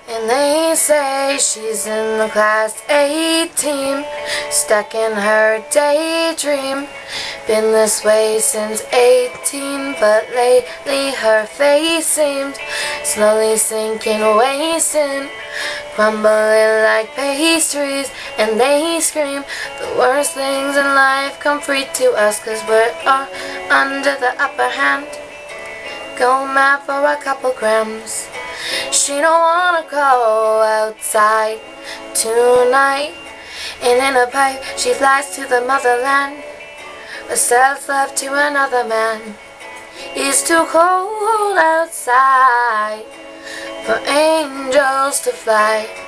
And they say she's in the class 18, stuck in her daydream. Been this way since 18, but lately her face seems slowly sinking, wasting, crumbling like pastries. And they scream the worst things in life come free to us, 'cause we're all under the upper hand. Go mad for a couple grams. She don't wanna go outside tonight. And in a pipe she flies to the motherland, but sells love to another man. It's too cold outside for angels to fly.